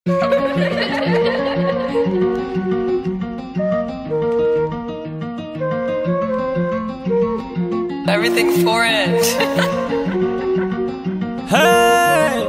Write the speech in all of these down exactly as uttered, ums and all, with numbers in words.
Everything for it. Hey,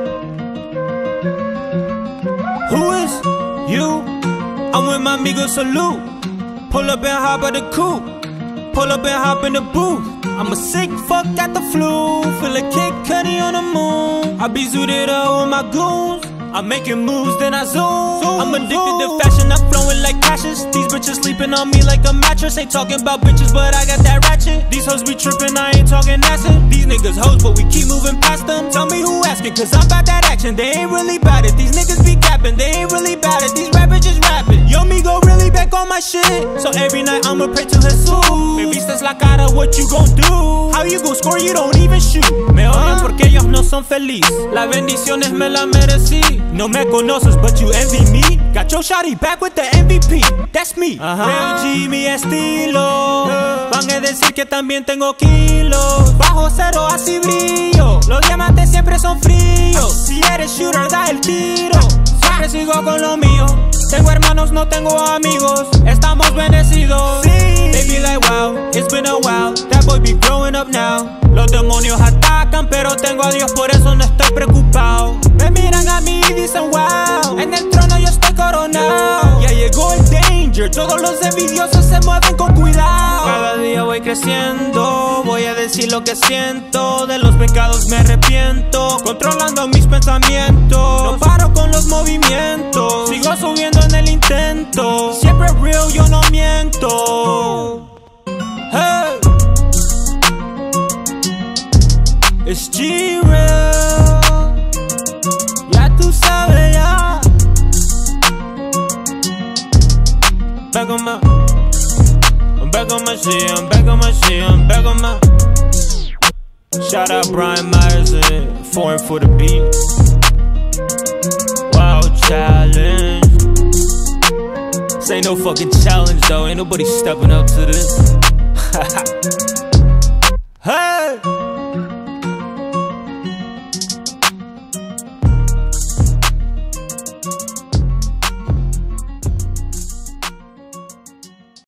who is you? I'm with my amigo salute. Pull up and hop at the coupe. Pull up and hop in the booth. I'm a sick fuck at the flu. Feel a kick cutty on the moon. I be zooted up with my goons. I'm making moves, then I zoom. I'm addicted to fashion, I'm flowing like cashes. These bitches sleeping on me like a mattress. Ain't talking about bitches, but I got that ratchet. These hoes be tripping, I ain't talking acid. These niggas hoes, but we keep moving past them. Tell me who asking, cause I'm about that action. They ain't really bout it, these niggas be capping. They ain't really bout it, these rappers just rapping. Yo, me go really back on my shit. So every night I'ma pray to Jesus. Me vistes la cara, what you gon' do? How you gon' score, you don't even shoot. Me odian porque ellos no son feliz. Las bendiciones me las merecí. No me conoces, but you envy me. Got your shawty back with the M V P. That's me. Uh-huh. Real G, mi estilo. Uh. Van a decir que también tengo kilos. Bajo cero, así brillo. Los diamantes siempre son fríos. Si eres shooter, da el tiro. Siempre sigo con lo mío. Tengo hermanos, no tengo amigos. Estamos bendecidos. Sí. They be like, wow, it's been a while. That boy be growing up now. Los demonios atacan, pero tengo a Dios, por eso no estoy preocupado. Me miran a mí y dicen, wow, en el trono yo estoy coronado. Ya llegó el danger, todos los envidiosos se mueven con cuidado. Cada día voy creciendo, voy a decir lo que siento. De los pecados me arrepiento, controlando mis pensamientos. No paro con los movimientos, sigo subiendo en el intento. Siempre real, yo no miento. Hey, it's G-Real. Ya tú sabes, ya. Back on my, I'm back on my shit, I'm back on my shit, I'm back on my. Shout out Brian Myers and Foreign for the beat. Wow, challenge. This ain't no fucking challenge though, ain't nobody stepping up to this. Hey!